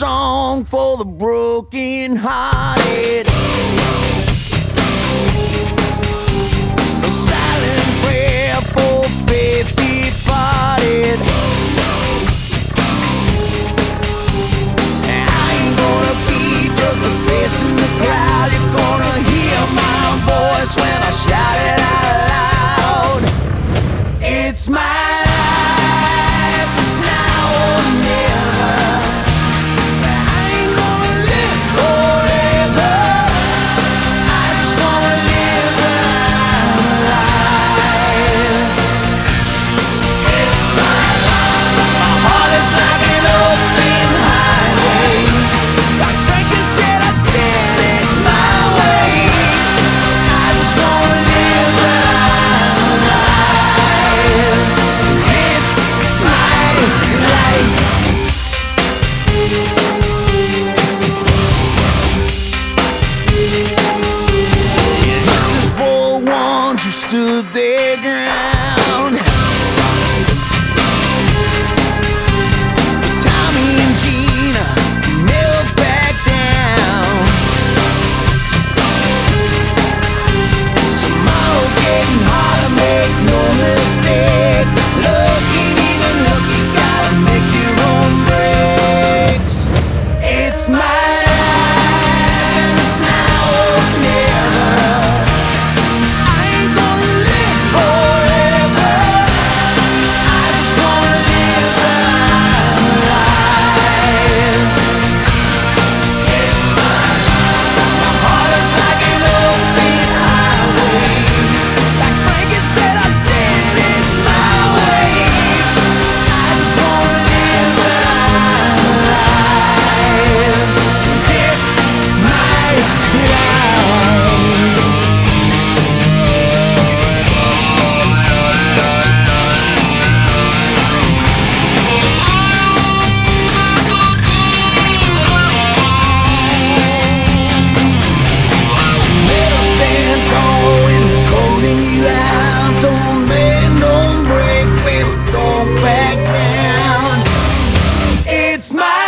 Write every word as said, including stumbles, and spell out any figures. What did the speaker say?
song for the broken hearted, a silent prayer for faith departed. I ain't gonna be just a face in the crowd. You're gonna hear my voice when I shout it out loud. It's my life, it's now or never. I ain't gonna live forever. I just wanna live when I'm alive. It's my life. My heart is like an open highway. Like Franklin said, I did it my way. I just wanna live when I'm alive. It's my life. This is for ones who stood their ground. For Tommy and Gina, who never back down. Tomorrow's getting harder, make no mistake. Look ain't even look, you gotta make your own breaks. It's my life, and it's now or never. I ain't gonna live forever. I just wanna live when I'm alive. It's my life. My heart is like an open highway. Like Frankenstein, I did it my way. I just wanna live when I'm alive. 'Cause it's my life. Never stand tall when they're calling you out. Don't bend, don't break, baby, don't back down. It's my